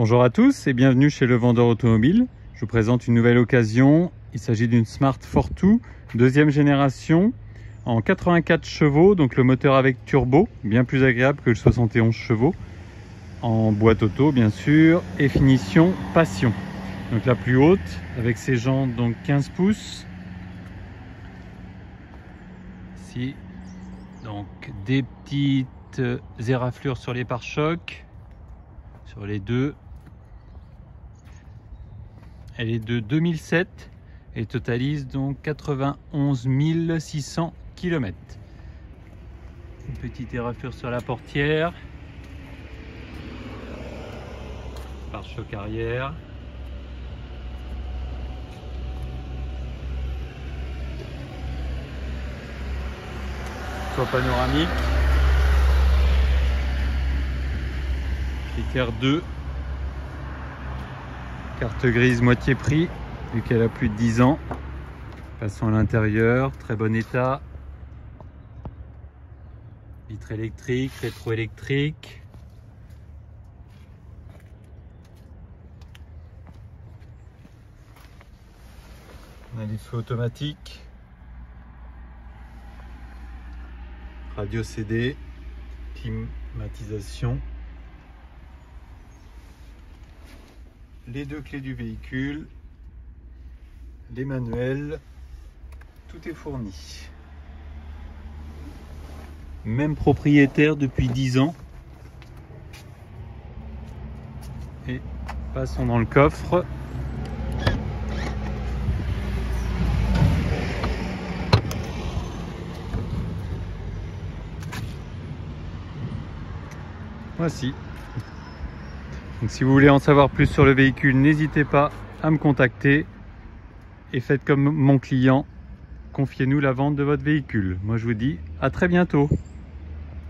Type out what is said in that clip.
Bonjour à tous et bienvenue chez Le Vendeur Automobile. Je vous présente une nouvelle occasion. Il s'agit d'une Smart Fortwo, deuxième génération, en 84 chevaux, donc le moteur avec turbo, bien plus agréable que le 71 chevaux, en boîte auto bien sûr, et finition Passion. Donc la plus haute, avec ses jantes donc 15 pouces. Ici, donc des petites éraflures sur les pare-chocs, sur les deux. Elle est de 2007 et totalise donc 91 600 km. Une petite éraflure sur la portière, pare-choc arrière. Toit panoramique. Critère 2. Carte grise moitié prix, vu qu'elle a plus de 10 ans. Passons à l'intérieur, très bon état. Vitre électrique, rétroélectrique. On a les feux automatiques. Radio CD, climatisation. Les deux clés du véhicule, les manuels, tout est fourni. Même propriétaire depuis 10 ans. Et passons dans le coffre. Voici. Donc si vous voulez en savoir plus sur le véhicule, n'hésitez pas à me contacter et faites comme mon client, confiez-nous la vente de votre véhicule. Moi je vous dis à très bientôt.